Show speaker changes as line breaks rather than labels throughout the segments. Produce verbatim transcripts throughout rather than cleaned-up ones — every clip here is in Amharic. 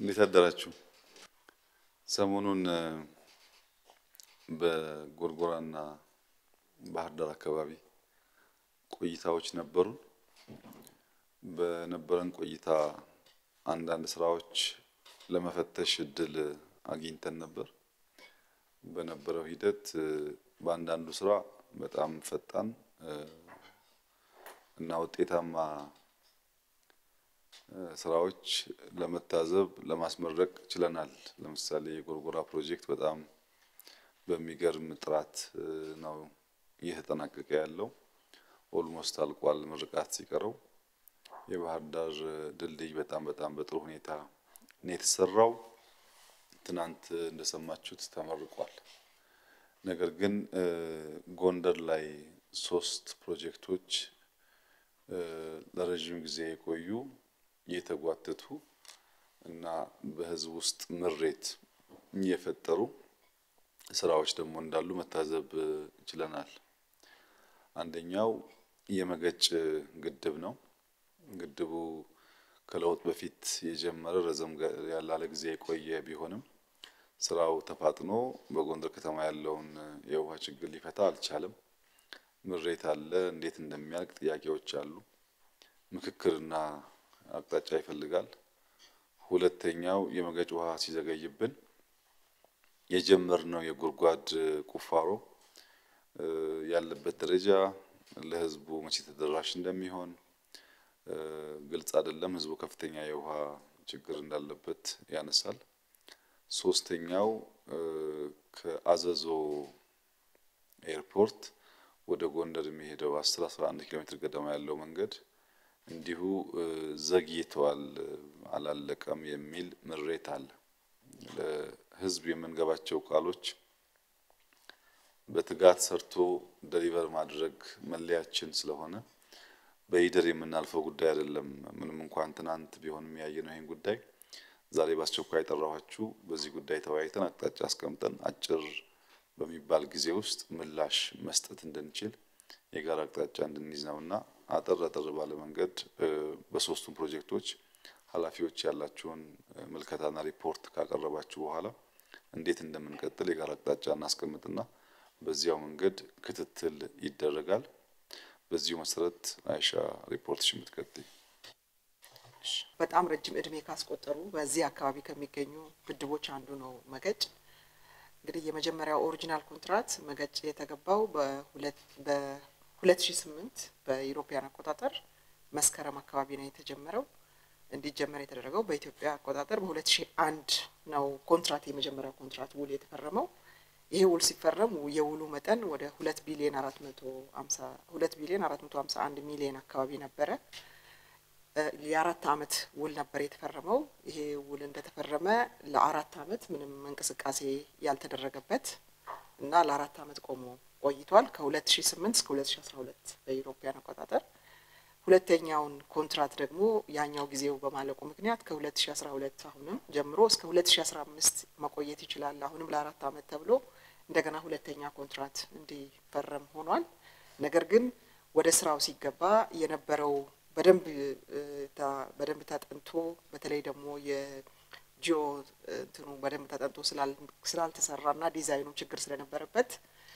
እንዴት አደራችሁ? ሰሞኑን በጎርጎራና ባህር ዳር አካባቢ ቆይታዎች ነበሩ። በነበረን ቆይታ አንዳንድ ስራዎች ለመፈተሽ እድል አግኝተን ነበር። በነበረው ሂደት በአንዳንዱ ስራ በጣም ፈጣን እና ውጤታማ ስራዎች ለመታዘብ ለማስመረቅ ችለናል። ለምሳሌ የጎርጎራ ፕሮጀክት በጣም በሚገርም ጥራት ነው እየተጠናቀቀ ያለው። ኦልሞስት አልቋል ምርቃት ሲቀረው። የባህር ዳር ድልድይ በጣም በጣም በጥሩ ሁኔታ ነው የተሰራው። ትናንት እንደሰማችሁት ተመርቋል። ነገር ግን ጎንደር ላይ ሶስት ፕሮጀክቶች ለረጅም ጊዜ የቆዩ የተጓተቱ እና በህዝብ ውስጥ ምሬት የፈጠሩ ስራዎች ደግሞ እንዳሉ መታዘብ ችለናል። አንደኛው የመገጭ ግድብ ነው። ግድቡ ከለውጥ በፊት የጀመረ ረዘም ያለ ጊዜ የቆየ ቢሆንም ስራው ተፋጥኖ በጎንደር ከተማ ያለውን የውሃ ችግር ሊፈታ አልቻለም። ምሬት አለ፣ እንዴት እንደሚያልቅ ጥያቄዎች አሉ። ምክክርና አቅጣጫ ይፈልጋል። ሁለተኛው የመገጭ ውሃ ሲዘገይብን የጀመርነው የጉድጓድ ቁፋሮ ያለበት ደረጃ ለህዝቡ መቼ ተደራሽ እንደሚሆን ግልጽ አይደለም። ህዝቡ ከፍተኛ የውሃ ችግር እንዳለበት ያነሳል። ሶስተኛው ከአዘዞ ኤርፖርት ወደ ጎንደር የሚሄደው አስር አስራ አንድ ኪሎ ሜትር ገደማ ያለው መንገድ እንዲሁ ዘግይቷል፣ አላለቀም የሚል ምሬት አለ። ለህዝብ የምንገባቸው ቃሎች በትጋት ሰርቶ ዴሊቨር ማድረግ መለያችን ስለሆነ በሂደር የምናልፈው ጉዳይ አይደለም። ምንም እንኳን ትናንት ቢሆንም ያየነው ይሄን ጉዳይ ዛሬ በአስቸኳይ ጠራኋችሁ። በዚህ ጉዳይ ተወያይተን አቅጣጫ አስቀምጠን አጭር በሚባል ጊዜ ውስጥ ምላሽ መስጠት እንድንችል የጋራ አቅጣጫ እንድንይዝ ነውና አጠር አጠር ባለ መንገድ በሶስቱም ፕሮጀክቶች ኃላፊዎች ያላችሁን መልከታና ሪፖርት ካቀረባችሁ በኋላ እንዴት እንደምንቀጥል የጋራ አቅጣጫ እናስቀምጥና በዚያው መንገድ ክትትል ይደረጋል። በዚሁ መሰረት አይሻ ሪፖርትሽ የምትቀጥይ።
በጣም ረጅም እድሜ ካስቆጠሩ በዚህ አካባቢ ከሚገኙ ግድቦች አንዱ ነው መገጭ። እንግዲህ የመጀመሪያው ኦሪጂናል ኮንትራክት መገጭ የተገባው በሁለት በ2008 በኢሮፒያን አቆጣጠር መስከረም አካባቢ ነው የተጀመረው። እንዲጀመር የተደረገው በኢትዮጵያ አቆጣጠር በ2001 ነው። ኮንትራክት የመጀመሪያው ኮንትራክት ውል የተፈረመው። ይሄ ውል ሲፈረም የውሉ መጠን ወደ ሁለት ቢሊዮን አራት መቶ ሃምሳ ሁለት ቢሊዮን አራት መቶ ሃምሳ አንድ ሚሊዮን አካባቢ ነበረ። የአራት አመት ውል ነበር የተፈረመው። ይሄ ውል እንደተፈረመ ለአራት አመት ምንም እንቅስቃሴ ያልተደረገበት እና ለአራት አመት ቆሞ ቆይቷል። ከ2008 እስከ ሁለት ሺህ አስራ ሁለት በኢሮፒያን አቆጣጠር። ሁለተኛውን ኮንትራክት ደግሞ ያኛው ጊዜው በማለቁ ምክንያት ከ2012 አሁንም ጀምሮ እስከ ሁለት ሺህ አስራ አምስት መቆየት ይችላል። አሁንም ለአራት አመት ተብሎ እንደገና ሁለተኛ ኮንትራክት እንዲፈረም ሆኗል። ነገር ግን ወደ ስራው ሲገባ የነበረው በደንብ በደንብ ተጠንቶ በተለይ ደግሞ የጂኦ እንትኑ በደንብ ተጠንቶ ስላልተሰራና ዲዛይኑ ችግር ስለነበረበት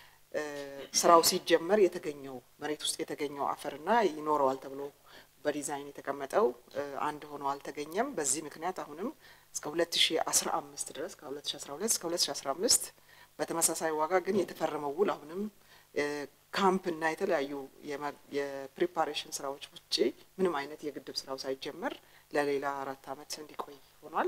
ስራው ሲጀመር የተገኘው መሬት ውስጥ የተገኘው አፈርና ይኖረዋል ተብሎ በዲዛይን የተቀመጠው አንድ ሆኖ አልተገኘም። በዚህ ምክንያት አሁንም እስከ ሁለት ሺህ አስራ አምስት ድረስ ከሁለት ሺህ አስራ ሁለት እስከ ሁለት ሺህ አስራ አምስት በተመሳሳይ ዋጋ ግን የተፈረመው ውል አሁንም ካምፕ እና የተለያዩ የፕሪፓሬሽን ስራዎች ውጪ ምንም አይነት የግድብ ስራው ሳይጀመር ለሌላ አራት አመት እንዲቆይ ሆኗል።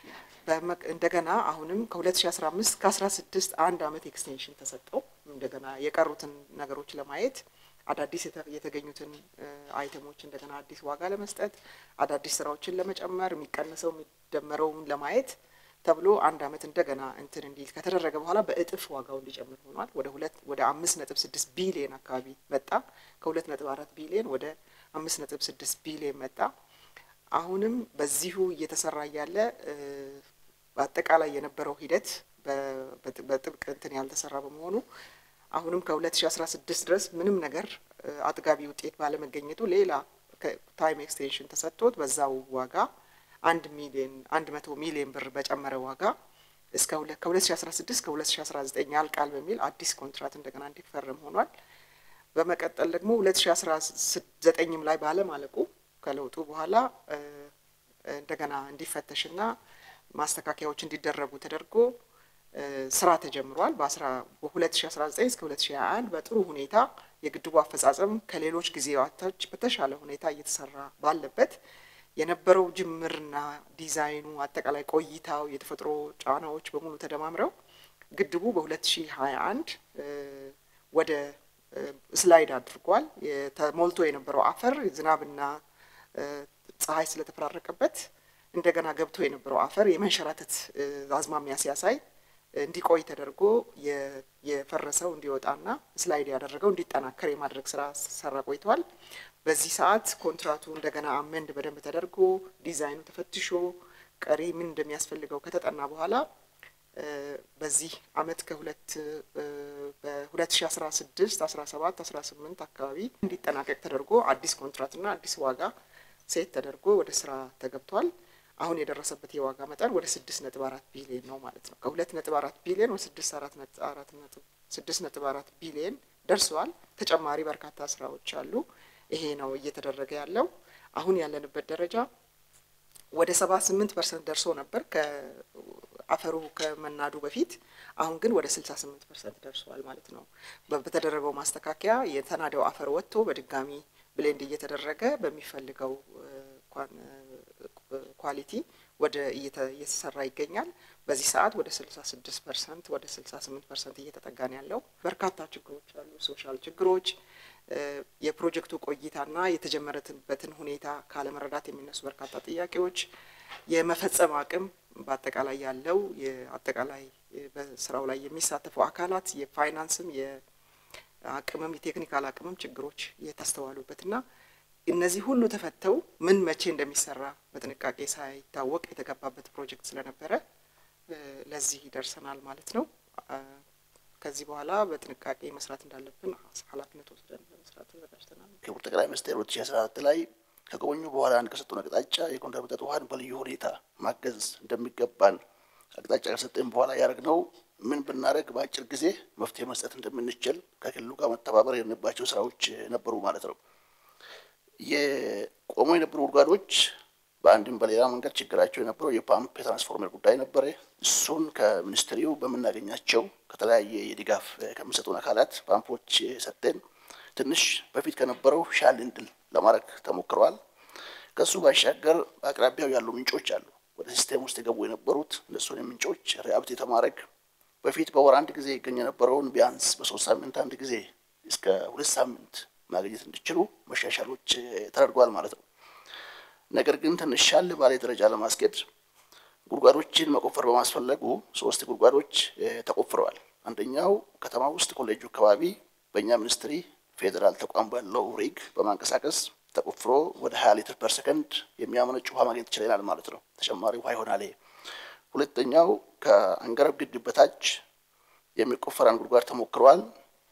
እንደገና አሁንም ከሁለት ሺህ አስራ አምስት ከአስራ ስድስት አንድ አመት ኤክስቴንሽን ተሰጠው። እንደገና የቀሩትን ነገሮች ለማየት አዳዲስ የተገኙትን አይተሞች እንደገና አዲስ ዋጋ ለመስጠት አዳዲስ ስራዎችን ለመጨመር የሚቀነሰው የሚደመረውን ለማየት ተብሎ አንድ አመት እንደገና እንትን እንዲል ከተደረገ በኋላ በእጥፍ ዋጋው እንዲጨምር ሆኗል። ወደ ሁለት ወደ አምስት ነጥብ ስድስት ቢሊዮን አካባቢ መጣ። ከሁለት ነጥብ አራት ቢሊዮን ወደ አምስት ነጥብ ስድስት ቢሊዮን መጣ። አሁንም በዚሁ እየተሰራ ያለ በአጠቃላይ የነበረው ሂደት በጥብቅ እንትን ያልተሰራ በመሆኑ አሁንም ከሁለት ሺህ አስራ ስድስት ድረስ ምንም ነገር አጥጋቢ ውጤት ባለመገኘቱ ሌላ ታይም ኤክስቴንሽን ተሰጥቶት በዛው ዋጋ አንድ ሚሊዮን አንድ መቶ ሚሊዮን ብር በጨመረ ዋጋ እስከ ከ2016 እስከ ከ2019 ያልቃል በሚል አዲስ ኮንትራት እንደገና እንዲፈረም ሆኗል። በመቀጠል ደግሞ ሁለት ሺህ አስራ ዘጠኝም ላይ ባለማለቁ ከለውጡ በኋላ እንደገና እንዲፈተሽና ማስተካከያዎች እንዲደረጉ ተደርጎ ስራ ተጀምሯል። በ2019 እስከ ሁለት ሺህ ሃያ አንድ በጥሩ ሁኔታ የግድቡ አፈጻጸም ከሌሎች ጊዜያቶች በተሻለ ሁኔታ እየተሰራ ባለበት የነበረው ጅምርና ዲዛይኑ አጠቃላይ ቆይታው የተፈጥሮ ጫናዎች በሙሉ ተደማምረው ግድቡ በ2021 ወደ ስላይድ አድርጓል። ተሞልቶ የነበረው አፈር ዝናብና ፀሐይ ስለተፈራረቀበት እንደገና ገብቶ የነበረው አፈር የመንሸራተት አዝማሚያ ሲያሳይ እንዲቆይ ተደርጎ የፈረሰው እንዲወጣና ስላይድ ያደረገው እንዲጠናከር የማድረግ ስራ ሰራ ቆይቷል። በዚህ ሰዓት ኮንትራቱ እንደገና አመንድ በደንብ ተደርጎ ዲዛይኑ ተፈትሾ ቀሪ ምን እንደሚያስፈልገው ከተጠና በኋላ በዚህ አመት ከሁለት በ2016 17 18 አካባቢ እንዲጠናቀቅ ተደርጎ አዲስ ኮንትራትና አዲስ ዋጋ ሴት ተደርጎ ወደ ስራ ተገብቷል። አሁን የደረሰበት የዋጋ መጠን ወደ ስድስት ነጥብ አራት ቢሊዮን ነው ማለት ነው። ከሁለት ነጥብ አራት ቢሊዮን ወደ ስድስት ነጥብ አራት ቢሊዮን ደርሷል። ተጨማሪ በርካታ ስራዎች አሉ። ይሄ ነው እየተደረገ ያለው። አሁን ያለንበት ደረጃ ወደ ሰባ ስምንት ፐርሰንት ደርሶ ነበር ከአፈሩ ከመናዱ በፊት። አሁን ግን ወደ ስልሳ ስምንት ፐርሰንት ደርሷል ማለት ነው። በተደረገው ማስተካከያ የተናደው አፈር ወጥቶ በድጋሚ ብሌንድ እየተደረገ በሚፈልገው ኳሊቲ ወደ እየተሰራ ይገኛል። በዚህ ሰዓት ወደ ስልሳ ስድስት ፐርሰንት ወደ ስልሳ ስምንት ፐርሰንት እየተጠጋን ያለው። በርካታ ችግሮች አሉ። ሶሻል ችግሮች፣ የፕሮጀክቱ ቆይታና የተጀመረበትን ሁኔታ ካለመረዳት የሚነሱ በርካታ ጥያቄዎች፣ የመፈጸም አቅም በአጠቃላይ ያለው የአጠቃላይ በስራው ላይ የሚሳተፉ አካላት የፋይናንስም የአቅምም የቴክኒካል አቅምም ችግሮች የተስተዋሉበትና እነዚህ ሁሉ ተፈተው ምን መቼ እንደሚሰራ በጥንቃቄ ሳይታወቅ የተገባበት ፕሮጀክት ስለነበረ ለዚህ ደርሰናል ማለት ነው። ከዚህ በኋላ በጥንቃቄ መስራት እንዳለብን ኃላፊነት ወስደን መስራት ተዘጋጅተናል።
ክቡር ጠቅላይ ሚኒስትር ሁለት ሺህ አስራ አራት ላይ ከጎበኙ በኋላ አንድ ከሰጡን አቅጣጫ የጎንደር መጠጥ ውሃን በልዩ ሁኔታ ማገዝ እንደሚገባን አቅጣጫ ከሰጠን በኋላ ያደረግነው ምን ብናደርግ በአጭር ጊዜ መፍትሄ መስጠት እንደምንችል ከክልሉ ጋር መተባበር የነበራቸው ስራዎች ነበሩ ማለት ነው። የቆሙ የነበሩ ጉድጓዶች በአንድም በሌላ መንገድ ችግራቸው የነበረው የፓምፕ የትራንስፎርመር ጉዳይ ነበር። እሱን ከሚኒስትሪው በመናገኛቸው ከተለያየ የድጋፍ ከሚሰጡን አካላት ፓምፖች ሰጠን። ትንሽ በፊት ከነበረው ሻል እንድል ለማድረግ ተሞክሯል። ከሱ ባሻገር አቅራቢያው ያሉ ምንጮች አሉ ወደ ሲስተም ውስጥ የገቡ የነበሩት እነሱን ምንጮች ሪሃብት የተማረግ በፊት በወር አንድ ጊዜ ይገኝ የነበረውን ቢያንስ በሶስት ሳምንት አንድ ጊዜ እስከ ሁለት ሳምንት ማግኘት እንዲችሉ መሻሻሎች ተደርጓል ማለት ነው። ነገር ግን ትንሽ ሻል ባለ ደረጃ ለማስኬድ ጉድጓዶችን መቆፈር በማስፈለጉ ሶስት ጉድጓዶች ተቆፍረዋል። አንደኛው ከተማ ውስጥ ኮሌጁ አካባቢ በእኛ ሚኒስትሪ ፌደራል ተቋም ባለው ሪግ በማንቀሳቀስ ተቆፍሮ ወደ ሃያ ሊትር ፐር ሰከንድ የሚያመነጭ ውሃ ማግኘት ይችላል ማለት ነው። ተጨማሪ ውሃ ይሆናል። ሁለተኛው ከአንገረብ ግድብ በታች የሚቆፈር አንድ ጉድጓድ ተሞክሯል።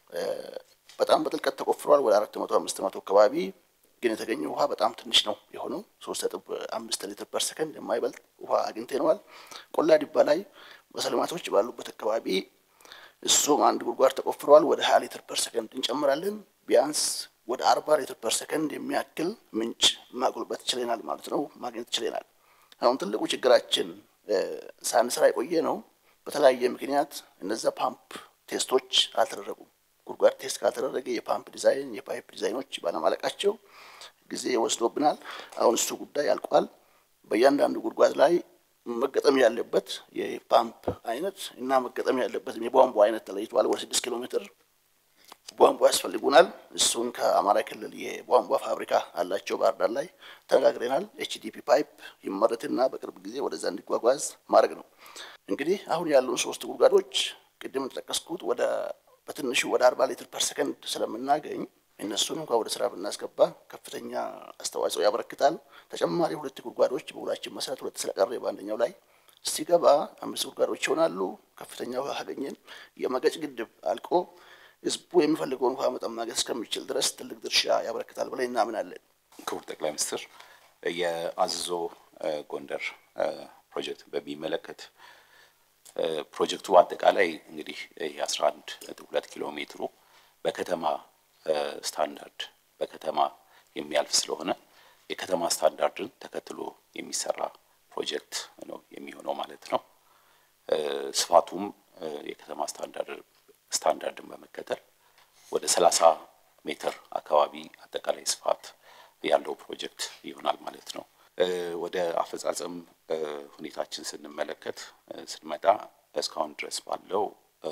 በጣም በጥልቀት ተቆፍሯል። ወደ አራት መቶ አምስት መቶ አካባቢ ግን የተገኘው ውሃ በጣም ትንሽ ነው የሆነው። ሶስት ነጥብ አምስት ሊትር ፐር ሰከንድ የማይበልጥ ውሃ አግኝተናል። ቆላ ዲባ ላይ በሰልማቶች ባሉበት አካባቢ እሱም አንድ ጉድጓድ ተቆፍሯል። ወደ ሃያ ሊትር ፐር ሰከንድ እንጨምራለን። ቢያንስ ወደ አርባ ሊትር ፐር ሰከንድ የሚያክል ምንጭ ማጉልበት ይችላል ማለት ነው ማግኘት ይችላል። አሁን ትልቁ ችግራችን ሳንሰራ የቆየ ነው። በተለያየ ምክንያት እነዛ ፓምፕ ቴስቶች አልተደረጉም። ጉድጓድ ቴስት ካልተደረገ የፓምፕ ዲዛይን የፓይፕ ዲዛይኖች ባለማለቃቸው ጊዜ ወስዶብናል። አሁን እሱ ጉዳይ አልቋል። በእያንዳንዱ ጉድጓድ ላይ መገጠም ያለበት የፓምፕ አይነት እና መገጠም ያለበት የቧንቧ አይነት ተለይቷል። ወደ ስድስት ኪሎ ሜትር ቧንቧ ያስፈልጉናል። እሱን ከአማራ ክልል የቧንቧ ፋብሪካ አላቸው ባህር ዳር ላይ ተነጋግረናል። ኤችዲፒ ፓይፕ ይመረትና በቅርብ ጊዜ ወደዛ እንዲጓጓዝ ማድረግ ነው። እንግዲህ አሁን ያሉን ሶስት ጉድጓዶች ቅድም ተጠቀስኩት ወደ በትንሹ ወደ አርባ ሊትር ፐር ሰከንድ ስለምናገኝ እነሱን እንኳን ወደ ስራ ብናስገባ ከፍተኛ አስተዋጽኦ ያበረክታል። ተጨማሪ ሁለት ጉድጓዶች በውላችን መሰረት ሁለት ስለቀረ በአንደኛው ላይ ሲገባ አምስት ጉድጓዶች ይሆናሉ። ከፍተኛ ውሃ ካገኘን የመገጭ ግድብ አልቆ ህዝቡ የሚፈልገውን ውሃ መጠን ማግኘት እስከሚችል ድረስ ትልቅ ድርሻ ያበረክታል ብለን እናምናለን።
ክቡር ጠቅላይ ሚኒስትር የአዘዞ ጎንደር ፕሮጀክት በሚመለከት ፕሮጀክቱ አጠቃላይ እንግዲህ አስራ አንድ ነጥብ ሁለት ኪሎ ሜትሩ በከተማ ስታንዳርድ በከተማ የሚያልፍ ስለሆነ የከተማ ስታንዳርድን ተከትሎ የሚሰራ ፕሮጀክት ነው የሚሆነው ማለት ነው። ስፋቱም የከተማ ስታንዳርድ ስታንዳርድን በመከተል ወደ ሰላሳ ሜትር አካባቢ አጠቃላይ ስፋት ያለው ፕሮጀክት ይሆናል ማለት ነው። ወደ አፈጻጸም ሁኔታችን ስንመለከት ስንመጣ እስካሁን ድረስ ባለው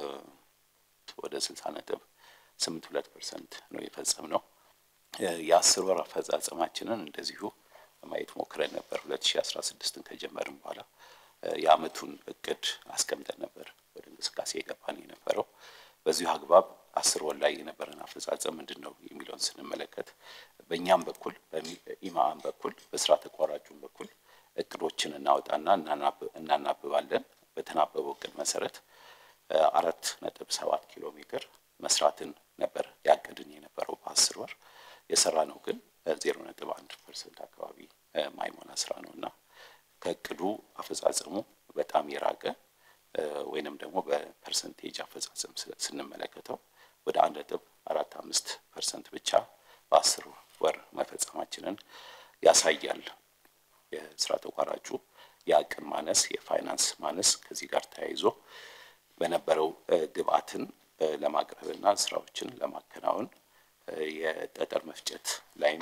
ወደ ስልሳ ነጥብ ስምንት ሁለት ፐርሰንት ነው የፈጸምነው። የአስር ወር አፈጻጸማችንን እንደዚሁ ማየት ሞክረን ነበር። ሁለት ሺህ አስራ ስድስትን ከጀመርን በኋላ የአመቱን እቅድ አስቀምጠን ነበር ወደ እንቅስቃሴ የገባን የነበረው። በዚሁ አግባብ አስር ወር ላይ የነበረን አፈጻጸም ምንድነው የሚለውን ስንመለከት በእኛም በኩል በኢማአም በኩል በስራ ተቋራጩም በኩል እቅዶችን እናወጣና እናናብባለን። በተናበበው እቅድ መሰረት አራት ነጥብ ሰባት ኪሎ ሜትር መስራትን ነበር ያቀድን የነበረው በአስር ወር። የሰራነው ግን ዜሮ ነጥብ አንድ ፐርሰንት አካባቢ ማይሞላ ስራ ነውና ከእቅዱ አፈጻጸሙ በጣም የራቀ ወይንም ደግሞ በፐርሰንቴጅ አፈጻጸም ስንመለከተው ወደ አንድ ነጥብ አራት አምስት ፐርሰንት ብቻ በአስር ወር መፈጸማችንን ያሳያል። የስራ ተቋራጩ የአቅም ማነስ የፋይናንስ ማነስ ከዚህ ጋር ተያይዞ በነበረው ግብአትን ለማቅረብና ስራዎችን ለማከናወን የጠጠር መፍጨት ላይም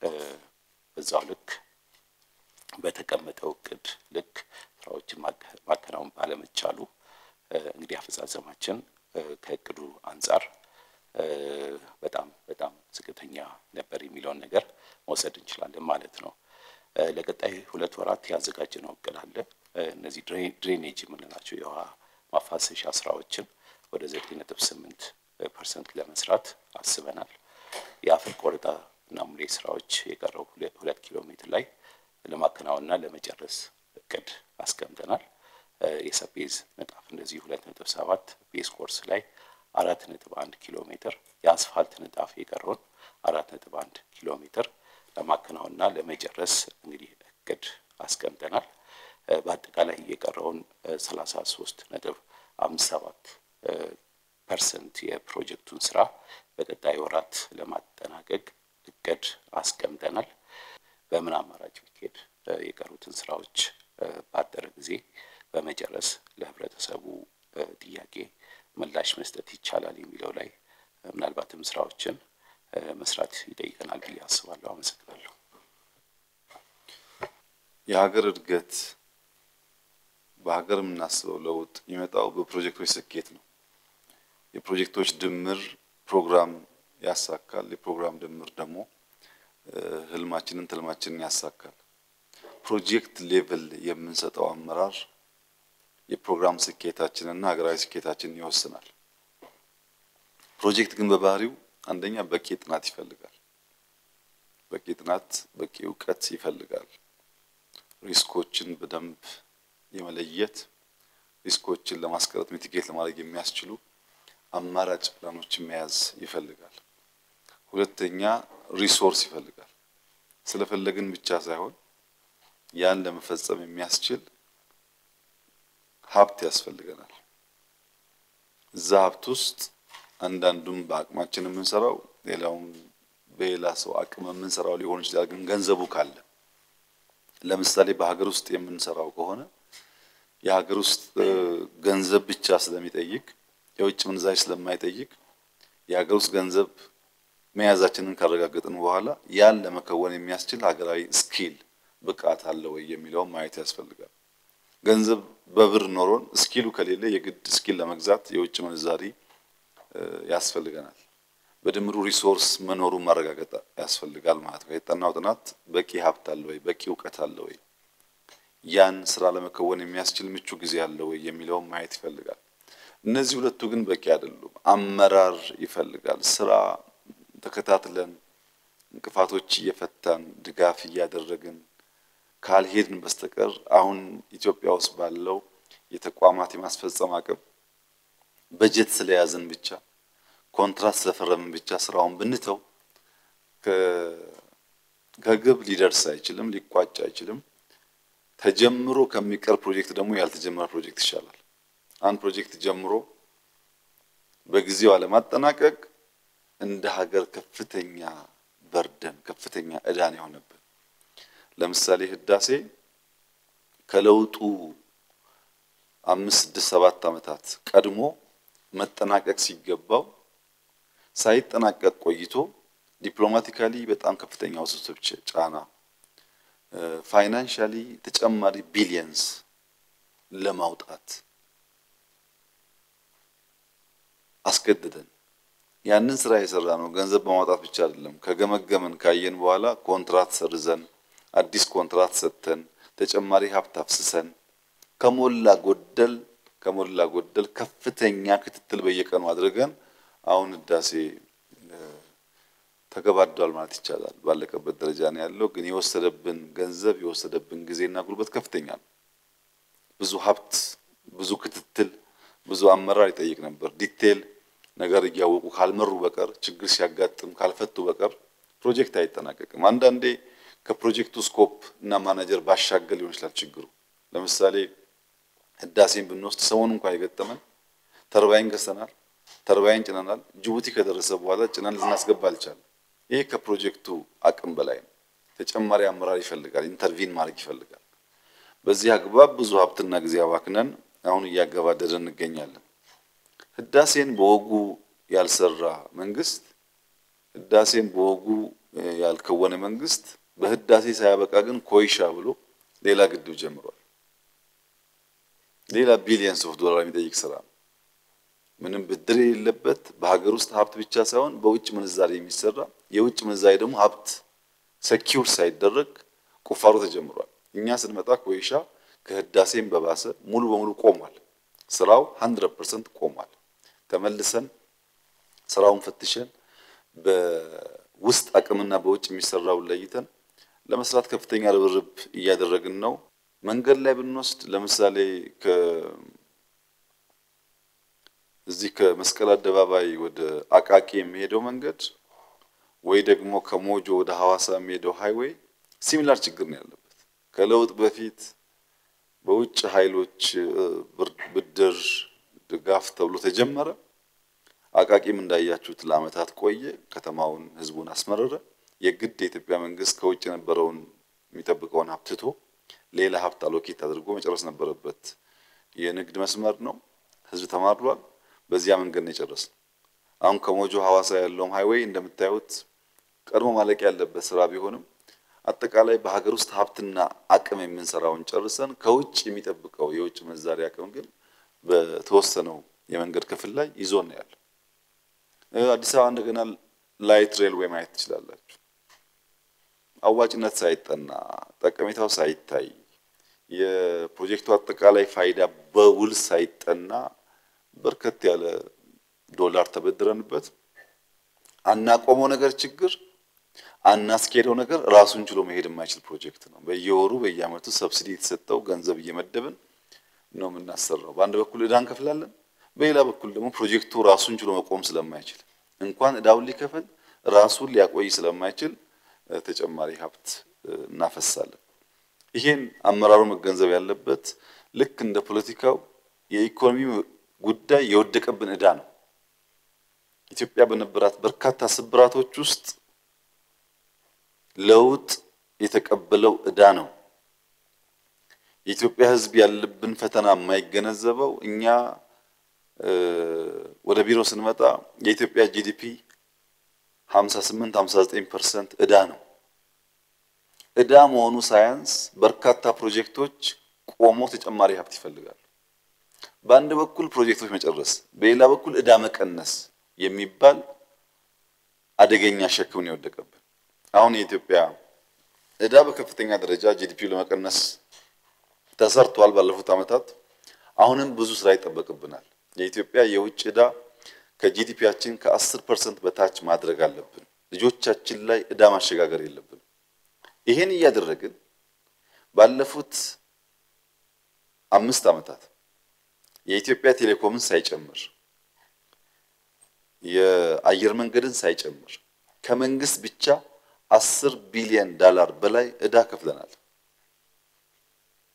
በዛው ልክ በተቀመጠው እቅድ ልክ ስራዎችን ማከናወን ባለመቻሉ እንግዲህ አፈጻጸማችን ከእቅዱ አንፃር በጣም በጣም ዝቅተኛ ነበር የሚለውን ነገር መውሰድ እንችላለን ማለት ነው። ለቀጣይ ሁለት ወራት ያዘጋጀነው እቅድ አለ። እነዚህ ድሬኔጅ የምንላቸው የውሃ ማፋሰሻ ስራዎችን ወደ ዘጠኝ ነጥብ ስምንት ፐርሰንት ለመስራት አስበናል። የአፈር ቆረጣ እና ሙሌ ስራዎች የቀረው ሁለት ኪሎ ሜትር ላይ ለማከናወንና ለመጨረስ እቅድ አስቀምጠናል። የሰቤዝ ንጣፍ እንደዚህ ሁለት ነጥብ ሰባት ቤዝ ኮርስ ላይ አራት ነጥብ አንድ ኪሎ ሜትር የአስፋልት ንጣፍ የቀረውን አራት ነጥብ አንድ ኪሎ ሜትር ለማከናወንና ለመጨረስ እንግዲህ እቅድ አስቀምጠናል። በአጠቃላይ የቀረውን ሰላሳ ሶስት ነጥብ አምስት ሰባት ፐርሰንት የፕሮጀክቱን ስራ በቀጣይ ወራት ለማጠናቀቅ እቅድ አስቀምጠናል። በምን አማራጭ ቢሄድ የቀሩትን ስራዎች ባጠረ ጊዜ በመጨረስ ለህብረተሰቡ ጥያቄ ምላሽ መስጠት ይቻላል የሚለው ላይ ምናልባትም ስራዎችን መስራት ይጠይቀናል ብዬ አስባለሁ። አመሰግናለሁ።
የሀገር እድገት በሀገር የምናስበው ለውጥ የሚመጣው በፕሮጀክቶች ስኬት ነው። የፕሮጀክቶች ድምር ፕሮግራም ያሳካል። የፕሮግራም ድምር ደግሞ ህልማችንን ትልማችንን ያሳካል። ፕሮጀክት ሌቭል የምንሰጠው አመራር የፕሮግራም ስኬታችንና ሀገራዊ ስኬታችንን ይወስናል። ፕሮጀክት ግን በባህሪው አንደኛ በቂ ጥናት ይፈልጋል። በቂ ጥናት በቂ እውቀት ይፈልጋል። ሪስኮችን በደንብ የመለየት ሪስኮችን ለማስቀረት ሚቲጌት ለማድረግ የሚያስችሉ አማራጭ ፕላኖችን መያዝ ይፈልጋል። ሁለተኛ ሪሶርስ ይፈልጋል። ስለፈለግን ብቻ ሳይሆን ያን ለመፈጸም የሚያስችል ሀብት ያስፈልገናል። እዛ ሀብት ውስጥ አንዳንዱም በአቅማችን የምንሰራው ሌላውም በሌላ ሰው አቅም የምንሰራው ሊሆን ይችላል። ግን ገንዘቡ ካለ ለምሳሌ በሀገር ውስጥ የምንሰራው ከሆነ የሀገር ውስጥ ገንዘብ ብቻ ስለሚጠይቅ የውጭ ምንዛሪ ስለማይጠይቅ የሀገር ውስጥ ገንዘብ መያዛችንን ካረጋገጥን በኋላ ያን ለመከወን የሚያስችል ሀገራዊ ስኪል ብቃት አለ ወይ የሚለው ማየት ያስፈልጋል። ገንዘብ በብር ኖሮን ስኪሉ ከሌለ የግድ ስኪል ለመግዛት የውጭ ምንዛሪ ያስፈልገናል። በድምሩ ሪሶርስ መኖሩን ማረጋገጥ ያስፈልጋል ማለት ነው። የጠናው ጥናት በቂ ሀብት አለ ወይ በቂ እውቀት አለ ወይ ያን ስራ ለመከወን የሚያስችል ምቹ ጊዜ አለ ወይ የሚለው ማየት ይፈልጋል። እነዚህ ሁለቱ ግን በቂ አይደሉም። አመራር ይፈልጋል። ስራ ተከታትለን እንቅፋቶች እየፈታን ድጋፍ እያደረግን ካልሄድን በስተቀር አሁን ኢትዮጵያ ውስጥ ባለው የተቋማት የማስፈጸም አቅም በጀት ስለያዝን ብቻ ኮንትራት ስለፈረምን ብቻ ስራውን ብንተው ከግብ ሊደርስ አይችልም፣ ሊቋጭ አይችልም። ተጀምሮ ከሚቀር ፕሮጀክት ደግሞ ያልተጀመረ ፕሮጀክት ይሻላል። አንድ ፕሮጀክት ጀምሮ በጊዜው አለማጠናቀቅ እንደ ሀገር ከፍተኛ በርደን ከፍተኛ ዕዳን የሆነብን። ለምሳሌ ህዳሴ ከለውጡ አምስት ስድስት ሰባት ዓመታት ቀድሞ መጠናቀቅ ሲገባው ሳይጠናቀቅ ቆይቶ ዲፕሎማቲካሊ በጣም ከፍተኛ ውስብስብ ጫና ፋይናንሻሊ ተጨማሪ ቢሊየንስ ለማውጣት አስገድደን ያንን ስራ የሰራ ነው። ገንዘብ በማውጣት ብቻ አይደለም። ከገመገመን ካየን በኋላ ኮንትራት ሰርዘን አዲስ ኮንትራት ሰጥተን ተጨማሪ ሀብት አፍስሰን ከሞላ ጎደል ከሞላ ጎደል ከፍተኛ ክትትል በየቀኑ አድርገን አሁን ህዳሴ ተገባዷል ማለት ይቻላል። ባለቀበት ደረጃ ነው ያለው። ግን የወሰደብን ገንዘብ የወሰደብን ጊዜና ጉልበት ከፍተኛ ነው። ብዙ ሀብት፣ ብዙ ክትትል፣ ብዙ አመራር ይጠይቅ ነበር። ዲቴል ነገር እያወቁ ካልመሩ በቀር ችግር ሲያጋጥም ካልፈቱ በቀር ፕሮጀክት አይጠናቀቅም። አንዳንዴ ከፕሮጀክቱ ስኮፕ እና ማናጀር ባሻገር ሊሆን ይችላል ችግሩ። ለምሳሌ ህዳሴን ብንወስድ ሰሞኑን እንኳን የገጠመን ተርባይን ገዝተናል፣ ተርባይን ጭነናል። ጅቡቲ ከደረሰ በኋላ ጭነን ልናስገባ አልቻለም። ይሄ ከፕሮጀክቱ አቅም በላይ ነው። ተጨማሪ አመራር ይፈልጋል፣ ኢንተርቪን ማድረግ ይፈልጋል። በዚህ አግባብ ብዙ ሀብትና ጊዜ አባክነን አሁን እያገባደድን እንገኛለን። ህዳሴን በወጉ ያልሰራ መንግስት፣ ህዳሴን በወጉ ያልከወነ መንግስት በህዳሴ ሳያበቃ ግን ኮይሻ ብሎ ሌላ ግድብ ጀምሯል። ሌላ ቢሊየንስ ኦፍ ዶላር የሚጠይቅ ስራ ነው። ምንም ብድር የሌለበት በሀገር ውስጥ ሀብት ብቻ ሳይሆን በውጭ ምንዛሬ የሚሰራ የውጭ ምንዛሬ ደግሞ ሀብት ሰኪውር ሳይደረግ ቁፋሮ ተጀምሯል። እኛ ስንመጣ ኮይሻ ከህዳሴም በባሰ ሙሉ በሙሉ ቆሟል። ስራው መቶ ፐርሰንት ቆሟል። ተመልሰን ስራውን ፈትሸን በውስጥ አቅምና በውጭ የሚሰራውን ለይተን ለመስራት ከፍተኛ ርብርብ እያደረግን ነው። መንገድ ላይ ብንወስድ ለምሳሌ ከ እዚህ ከመስቀል አደባባይ ወደ አቃቂ የሚሄደው መንገድ ወይ ደግሞ ከሞጆ ወደ ሐዋሳ የሚሄደው ሃይዌይ ሲሚላር ችግር ነው ያለበት። ከለውጥ በፊት በውጭ ኃይሎች ብድር ድጋፍ ተብሎ ተጀመረ። አቃቂም እንዳያችሁት ለአመታት ቆየ። ከተማውን ህዝቡን አስመረረ። የግድ የኢትዮጵያ መንግስት ከውጭ የነበረውን የሚጠብቀውን ሀብትቶ ሌላ ሀብት አሎኬት አድርጎ መጨረስ ነበረበት። የንግድ መስመር ነው። ህዝብ ተማርሏል። በዚያ መንገድ ነው የጨረስነው። አሁን ከሞጆ ሐዋሳ ያለውም ሃይዌይ እንደምታዩት ቀድሞ ማለቅ ያለበት ስራ ቢሆንም አጠቃላይ በሀገር ውስጥ ሀብትና አቅም የምንሰራውን ጨርሰን ከውጭ የሚጠብቀው የውጭ ምንዛሪ አቅም ግን በተወሰነው የመንገድ ክፍል ላይ ይዞ ነው ያለው። አዲስ አበባ እንደገና ላይት ሬልዌይ ማየት ትችላላችሁ። አዋጭነት ሳይጠና ጠቀሜታው ሳይታይ የፕሮጀክቱ አጠቃላይ ፋይዳ በውል ሳይጠና በርከት ያለ ዶላር ተበድረንበት አናቆመው ነገር ችግር አናስኬደው ነገር ራሱን ችሎ መሄድ የማይችል ፕሮጀክት ነው። በየወሩ በየአመቱ ሰብሲዲ የተሰጠው ገንዘብ እየመደብን ነው የምናሰራው። በአንድ በኩል ዕዳ እንከፍላለን፣ በሌላ በኩል ደግሞ ፕሮጀክቱ ራሱን ችሎ መቆም ስለማይችል እንኳን ዕዳውን ሊከፍል ራሱን ሊያቆይ ስለማይችል ተጨማሪ ሀብት እናፈሳለን። ይሄን አመራሩ መገንዘብ ያለበት ልክ እንደ ፖለቲካው የኢኮኖሚ ጉዳይ የወደቀብን ዕዳ ነው። ኢትዮጵያ በነበራት በርካታ ስብራቶች ውስጥ ለውጥ የተቀበለው ዕዳ ነው። የኢትዮጵያ ሕዝብ ያለብን ፈተና የማይገነዘበው እኛ ወደ ቢሮ ስንመጣ የኢትዮጵያ ጂዲፒ ሃምሳ ስምንት ሃምሳ ዘጠኝ ፐርሰንት ዕዳ ነው። ዕዳ መሆኑ ሳያንስ በርካታ ፕሮጀክቶች ቆሞ ተጨማሪ ሀብት ይፈልጋሉ። በአንድ በኩል ፕሮጀክቶች መጨረስ፣ በሌላ በኩል ዕዳ መቀነስ የሚባል አደገኛ ሸክም ነው የወደቀብን። አሁን የኢትዮጵያ ዕዳ በከፍተኛ ደረጃ ጂዲፒው ለመቀነስ ተሰርቷል ባለፉት ዓመታት። አሁንም ብዙ ስራ ይጠበቅብናል። የኢትዮጵያ የውጭ ዕዳ ከጂዲፒያችን ከአስር ፐርሰንት በታች ማድረግ አለብን። ልጆቻችን ላይ ዕዳ ማሸጋገር የለብን። ይሄን እያደረግን ባለፉት አምስት ዓመታት የኢትዮጵያ ቴሌኮምን ሳይጨምር የአየር መንገድን ሳይጨምር ከመንግስት ብቻ አስር ቢሊዮን ዶላር በላይ ዕዳ ከፍለናል።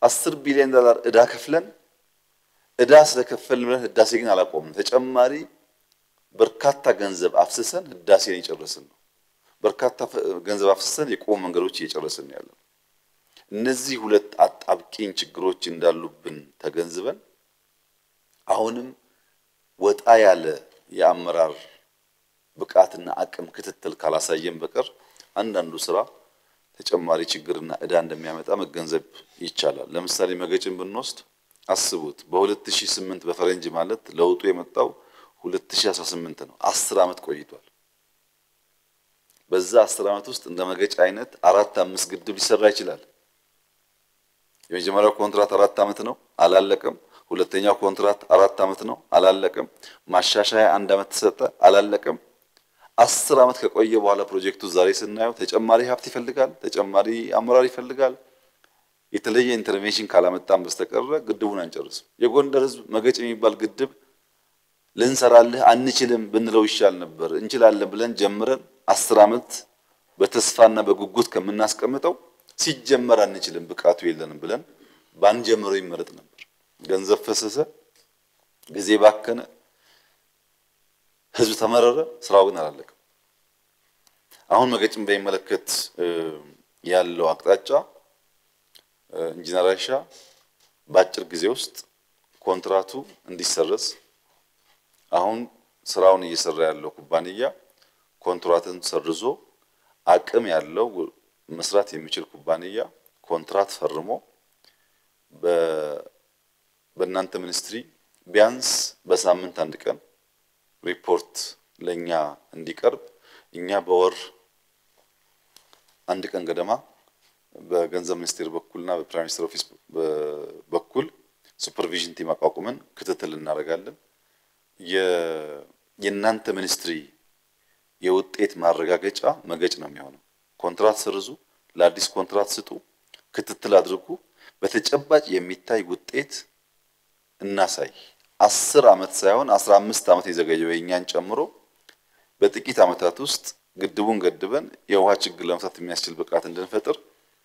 አስር ቢሊዮን ዶላር እዳ ከፍለን እዳ ስለከፈልን ብለን ህዳሴ ግን አላቆምንም። ተጨማሪ በርካታ ገንዘብ አፍስሰን ህዳሴን እየጨረስን ነው። በርካታ ገንዘብ አፍስሰን የቆሙ መንገዶች እየጨረስን ነው ያለው። እነዚህ ሁለት አጣብቂኝ ችግሮች እንዳሉብን ተገንዝበን አሁንም ወጣ ያለ የአመራር ብቃትና አቅም ክትትል ካላሳየን በቀር አንዳንዱ ስራ ተጨማሪ ችግርና እዳ እንደሚያመጣ መገንዘብ ይቻላል። ለምሳሌ መገጭን ብንወስድ አስቡት በ2008 በፈረንጅ ማለት ለውጡ የመጣው ሁለት ሺህ አስራ ስምንት ነው። አስር አመት ቆይቷል። በዛ አስር አመት ውስጥ እንደ መገጭ አይነት አራት አምስት ግድብ ሊሰራ ይችላል። የመጀመሪያው ኮንትራት አራት አመት ነው፣ አላለቀም። ሁለተኛው ኮንትራት አራት አመት ነው፣ አላለቀም። ማሻሻያ አንድ አመት ተሰጠ፣ አላለቀም። አስር አመት ከቆየ በኋላ ፕሮጀክቱ ዛሬ ስናየው ተጨማሪ ሀብት ይፈልጋል፣ ተጨማሪ አመራር ይፈልጋል። የተለየ ኢንተርቬንሽን ካላመጣን በስተቀር ግድቡን አንጨርስም። የጎንደር ህዝብ መገጭ የሚባል ግድብ ልንሰራልህ አንችልም ብንለው ይሻል ነበር። እንችላለን ብለን ጀምረን አስር አመት በተስፋና በጉጉት ከምናስቀምጠው ሲጀመር አንችልም ብቃቱ የለንም ብለን ባንጀምረው ይመረጥ ነበር። ገንዘብ ፈሰሰ፣ ጊዜ ባከነ፣ ህዝብ ተመረረ፣ ስራው ግን አላለቀም። አሁን መገጭን በሚመለከት ያለው አቅጣጫ ኢንጂነር አይሻ በአጭር ጊዜ ውስጥ ኮንትራቱ እንዲሰረዝ አሁን ስራውን እየሰራ ያለው ኩባንያ ኮንትራቱን ሰርዞ አቅም ያለው መስራት የሚችል ኩባንያ ኮንትራት ፈርሞ በእናንተ ሚኒስትሪ ቢያንስ በሳምንት አንድ ቀን ሪፖርት ለኛ እንዲቀርብ እኛ በወር አንድ ቀን ገደማ በገንዘብ ሚኒስቴር በኩልና በፕራይም ሚኒስትር ኦፊስ በኩል ሱፐርቪዥን ቲም አቋቁመን ክትትል እናደርጋለን። የእናንተ ሚኒስትሪ የውጤት ማረጋገጫ መገጭ ነው የሚሆነው። ኮንትራት ስርዙ፣ ለአዲስ ኮንትራት ስጡ፣ ክትትል አድርጉ፣ በተጨባጭ የሚታይ ውጤት እናሳይ። አስር አመት ሳይሆን አስራ አምስት አመት የዘገየው የኛን ጨምሮ በጥቂት አመታት ውስጥ ግድቡን ገድበን የውሃ ችግር ለመፍታት የሚያስችል ብቃት እንድንፈጥር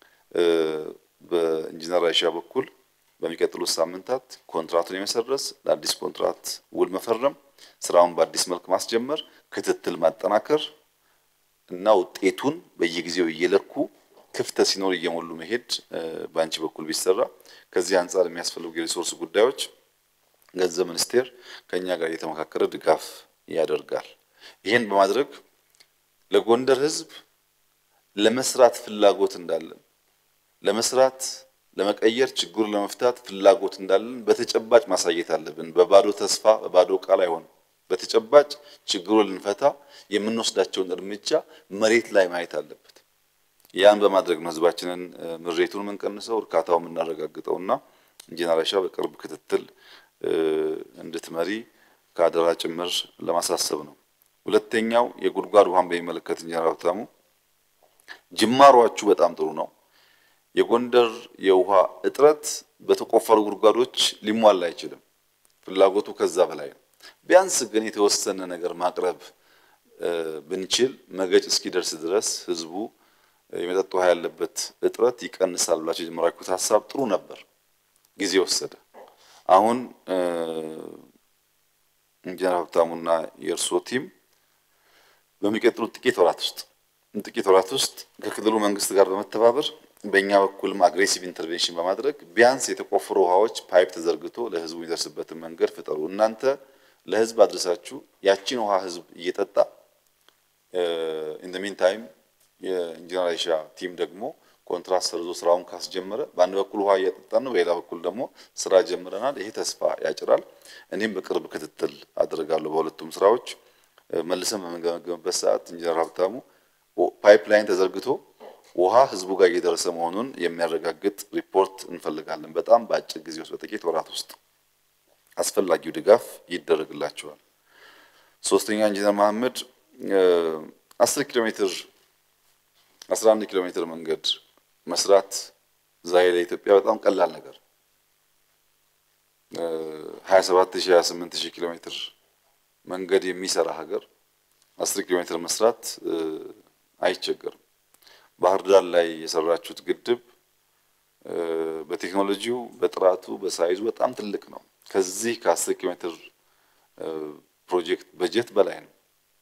በኢንጂነር አይሻ በኩል በሚቀጥሉት ሳምንታት ኮንትራቱን የመሰረዝ ለአዲስ ኮንትራት ውል መፈረም፣ ስራውን በአዲስ መልክ ማስጀመር፣ ክትትል ማጠናከር እና ውጤቱን በየጊዜው እየለኩ ክፍተት ሲኖር እየሞሉ መሄድ ባንቺ በኩል ቢሰራ ከዚህ አንፃር የሚያስፈልጉ የሪሶርስ ጉዳዮች ገንዘብ ሚኒስቴር ከኛ ጋር እየተመካከረ ድጋፍ ያደርጋል። ይሄን በማድረግ ለጎንደር ህዝብ ለመስራት ፍላጎት እንዳለን ለመስራት ለመቀየር ችግር ለመፍታት ፍላጎት እንዳለን በተጨባጭ ማሳየት አለብን። በባዶ ተስፋ በባዶ ቃል አይሆን። በተጨባጭ ችግሩን ልንፈታ የምንወስዳቸውን እርምጃ መሬት ላይ ማየት አለበት። ያን በማድረግ ነው ህዝባችንን ምሬቱን የምንቀንሰው እርካታው የምናረጋግጠውና ኢንጂነር አይሻ በቅርብ ክትትል እንድትመሪ ካደራ ጭምር ለማሳሰብ ነው። ሁለተኛው የጉድጓድ ውሃን በሚመለከት ኢንጂነር ሀብታሙ ጅማሯችሁ በጣም ጥሩ ነው። የጎንደር የውሃ እጥረት በተቆፈሩ ጉድጓዶች ሊሟላ አይችልም። ፍላጎቱ ከዛ በላይ ነው። ቢያንስ ግን የተወሰነ ነገር ማቅረብ ብንችል መገጭ እስኪደርስ ድረስ ህዝቡ የመጠጥ ውሃ ያለበት እጥረት ይቀንሳል ብላችሁ ጀምራችሁት ሐሳብ ጥሩ ነበር። ጊዜ ወሰደ። አሁን ኢንጂነር ሀብታሙና የእርሶ ቲም በሚቀጥሉት ጥቂት ወራት ውስጥ ጥቂት ወራት ውስጥ ከክልሉ መንግስት ጋር በመተባበር በእኛ በኩልም አግሬሲቭ ኢንተርቬንሽን በማድረግ ቢያንስ የተቆፈሩ ውሃዎች ፓይፕ ተዘርግቶ ለህዝቡ የሚደርስበትን መንገድ ፍጠሩ። እናንተ ለህዝብ አድርሳችሁ ያቺን ውሃ ህዝብ እየጠጣ ኢን ዘ ሚን ታይም የኢንጂነር አይሻ ቲም ደግሞ ኮንትራት ሰርዞ ስራውን ካስጀመረ በአንድ በኩል ውሃ እየጠጣን ነው፣ በሌላ በኩል ደግሞ ስራ ጀምረናል። ይሄ ተስፋ ያጭራል። እኔም በቅርብ ክትትል አደርጋለሁ በሁለቱም ስራዎች። መልሰን በመገምገምበት ሰዓት ኢንጂነር ሀብታሙ ፓይፕላይን ተዘርግቶ ውሃ ህዝቡ ጋር እየደረሰ መሆኑን የሚያረጋግጥ ሪፖርት እንፈልጋለን። በጣም በአጭር ጊዜ ውስጥ በጥቂት ወራት ውስጥ አስፈላጊው ድጋፍ ይደረግላቸዋል። ሶስተኛ ኢንጂነር መሐመድ አስር ኪሎ ሜትር አስራ አንድ ኪሎ ሜትር መንገድ መስራት ዛሬ ለኢትዮጵያ በጣም ቀላል ነገር ሀያ ሰባት ሺህ ሀያ ስምንት ሺህ ኪሎ ሜትር መንገድ የሚሰራ ሀገር አስር ኪሎ ሜትር መስራት አይቸገርም። ባህር ዳር ላይ የሰራችሁት ግድብ በቴክኖሎጂው በጥራቱ በሳይዙ በጣም ትልቅ ነው። ከዚህ ከ10 ኪሎ ሜትር ፕሮጀክት በጀት በላይ ነው።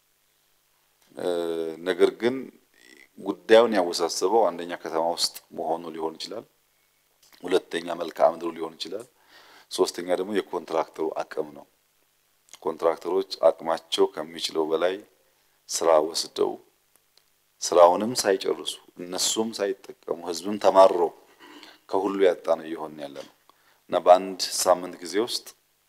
ነገር ግን ጉዳዩን ያወሳሰበው አንደኛ ከተማ ውስጥ መሆኑ ሊሆን ይችላል፣ ሁለተኛ መልክዓ ምድሩ ሊሆን ይችላል፣ ሶስተኛ ደግሞ የኮንትራክተሩ አቅም ነው። ኮንትራክተሮች አቅማቸው ከሚችለው በላይ ስራ ወስደው ስራውንም ሳይጨርሱ እነሱም ሳይጠቀሙ ህዝብም ተማሮ ከሁሉ ያጣ ነው እየሆነ ያለ ነው እና በአንድ ሳምንት ጊዜ ውስጥ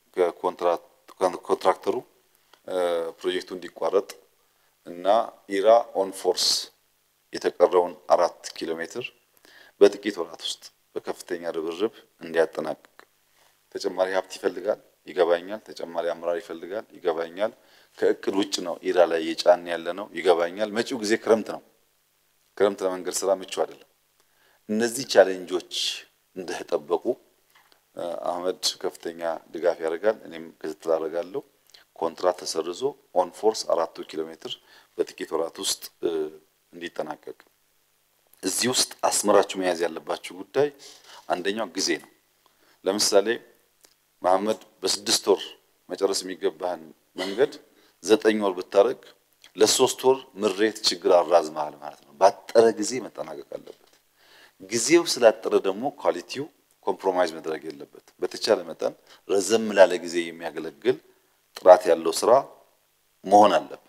ኮንትራክተሩ ፕሮጀክቱ እንዲቋረጥ እና ኢራ ኦን ፎርስ የተቀረውን አራት ኪሎ ሜትር በጥቂት ወራት ውስጥ በከፍተኛ ርብርብ እንዲያጠናቅቅ ተጨማሪ ሀብት ይፈልጋል፣ ይገባኛል። ተጨማሪ አመራር ይፈልጋል፣ ይገባኛል። ከእቅድ ውጭ ነው ኢራ ላይ የጫን ያለ ነው፣ ይገባኛል። መጪው ጊዜ ክረምት ነው። ክረምት ለመንገድ ስራ ምቹ አይደለም። እነዚህ ቻሌንጆች እንደተጠበቁ አህመድ ከፍተኛ ድጋፍ ያደርጋል፣ እኔም ክትትል አደርጋለሁ። ኮንትራት ተሰርዞ ኦን ፎርስ አራት ኪሎ ሜትር በጥቂት ወራት ውስጥ እንዲጠናቀቅ። እዚህ ውስጥ አስመራችሁ መያዝ ያለባችሁ ጉዳይ አንደኛው ጊዜ ነው። ለምሳሌ መሐመድ በስድስት ወር መጨረስ የሚገባህን መንገድ ዘጠኝ ወር ብታረግ ለሶስት ወር ምሬት ችግር አራዝመሃል ማለት ነው። ባጠረ ጊዜ መጠናቀቅ አለበት። ጊዜው ስላጠረ ደግሞ ኳሊቲው ኮምፕሮማይዝ መድረግ የለበት። በተቻለ መጠን ረዘም ላለ ጊዜ የሚያገለግል ጥራት ያለው ስራ መሆን አለበት።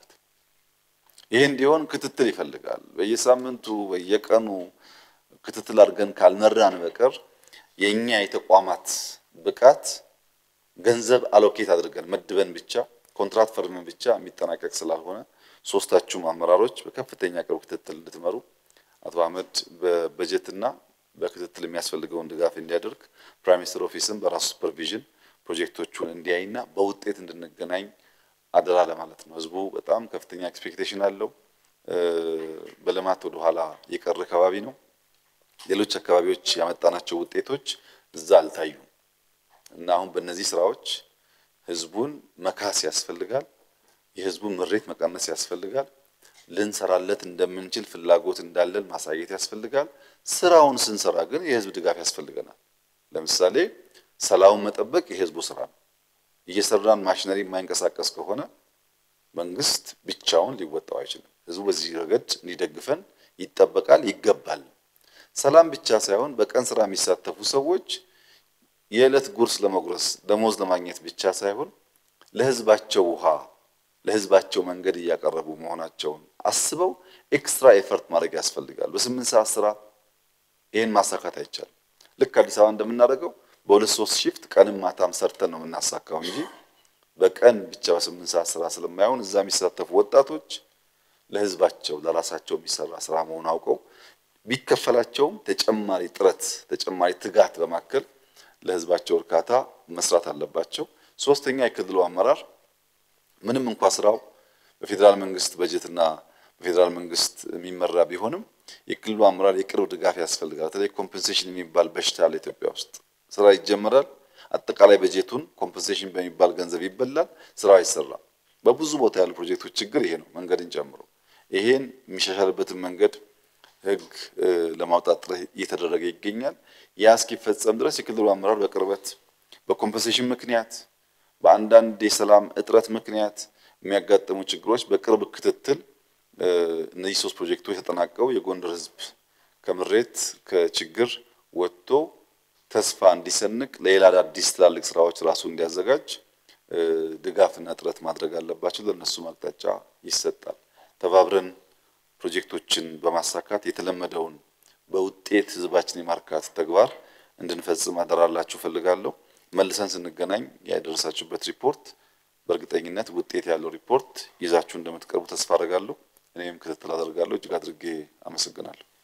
ይሄ እንዲሆን ክትትል ይፈልጋል። በየሳምንቱ በየቀኑ ክትትል አድርገን ካልመራን በቀር የኛ የተቋማት ብቃት ገንዘብ አሎኬት አድርገን መድበን ብቻ ኮንትራክት ፈርመን ብቻ የሚጠናቀቅ ስላልሆነ ሶስታችሁም አመራሮች በከፍተኛ ቅርብ ክትትል እንድትመሩ አቶ አህመድ በበጀትና በክትትል የሚያስፈልገውን ድጋፍ እንዲያደርግ ፕራይም ሚኒስተር ኦፊስን በራሱ ሱፐርቪዥን ፕሮጀክቶቹን እንዲያይና በውጤት እንድንገናኝ አደራ ለማለት ነው። ህዝቡ በጣም ከፍተኛ ኤክስፔክቴሽን አለው። በልማት ወደ ኋላ የቀረ አካባቢ ነው። ሌሎች አካባቢዎች ያመጣናቸው ውጤቶች እዛ አልታዩም እና አሁን በእነዚህ ስራዎች ህዝቡን መካስ ያስፈልጋል። የህዝቡን ምሬት መቀነስ ያስፈልጋል። ልንሰራለት እንደምንችል ፍላጎት እንዳለን ማሳየት ያስፈልጋል። ስራውን ስንሰራ ግን የህዝብ ድጋፍ ያስፈልገናል። ለምሳሌ ሰላሙን መጠበቅ የህዝቡ ስራ ነው። እየሰራን ማሽነሪ የማይንቀሳቀስ ከሆነ መንግስት ብቻውን ሊወጣው አይችልም። ህዝቡ በዚህ ረገድ እንዲደግፈን ይጠበቃል፣ ይገባል። ሰላም ብቻ ሳይሆን በቀን ስራ የሚሳተፉ ሰዎች የዕለት ጉርስ ለመጉረስ ደሞዝ ለማግኘት ብቻ ሳይሆን ለህዝባቸው ውሃ ለህዝባቸው መንገድ እያቀረቡ መሆናቸውን አስበው ኤክስትራ ኤፈርት ማድረግ ያስፈልጋል። በስምንት ሰዓት ስራ ይሄን ማሳካት አይቻልም። ልክ አዲስ አበባ እንደምናደርገው በሁለት ሶስት ሺፍት ቀንም ማታም ሰርተን ነው የምናሳካው እንጂ በቀን ብቻ በስምንት ሰዓት ስራ ስለማይሆን እዛ የሚሳተፉ ወጣቶች ለህዝባቸው ለራሳቸው የሚሰራ ስራ መሆኑን አውቀው ቢከፈላቸውም ተጨማሪ ጥረት ተጨማሪ ትጋት በማከል ለህዝባቸው እርካታ መስራት አለባቸው። ሶስተኛ የክልሉ አመራር ምንም እንኳን ስራው በፌደራል መንግስት በጀትና በፌደራል መንግስት የሚመራ ቢሆንም የክልሉ አመራር የቅርብ ድጋፍ ያስፈልጋል። በተለይ ኮምፐንሴሽን የሚባል በሽታ አለ ኢትዮጵያ ውስጥ። ስራ ይጀመራል፣ አጠቃላይ በጀቱን ኮምፐንሴሽን በሚባል ገንዘብ ይበላል፣ ስራው አይሰራም። በብዙ ቦታ ያሉ ፕሮጀክቶች ችግር ይሄ ነው፣ መንገድን ጨምሮ። ይሄን የሚሻሻልበትን መንገድ ህግ ለማውጣት ጥረት እየተደረገ ይገኛል። ያ እስኪፈጸም ድረስ የክልሉ አመራር በቅርበት በኮምፐንሴሽን ምክንያት በአንዳንድ የሰላም እጥረት ምክንያት የሚያጋጥሙ ችግሮች በቅርብ ክትትል እነዚህ ሶስት ፕሮጀክቶች ተጠናቀው የጎንደር ህዝብ ከምሬት ከችግር ወጥቶ ተስፋ እንዲሰንቅ ለሌላ አዲስ ትላልቅ ስራዎች ራሱ እንዲያዘጋጅ ድጋፍና ጥረት ማድረግ አለባቸው። ለነሱ አቅጣጫ ይሰጣል። ተባብረን ፕሮጀክቶችን በማሳካት የተለመደውን በውጤት ህዝባችን የማርካት ተግባር እንድንፈጽም አደራላችሁ ፈልጋለሁ። መልሰን ስንገናኝ ያደረሳችሁበት ሪፖርት በእርግጠኝነት ውጤት ያለው ሪፖርት ይዛችሁ እንደምትቀርቡ ተስፋ አደርጋለሁ። እኔም ክትትል አደርጋለሁ። እጅግ አድርጌ አመሰግናለሁ።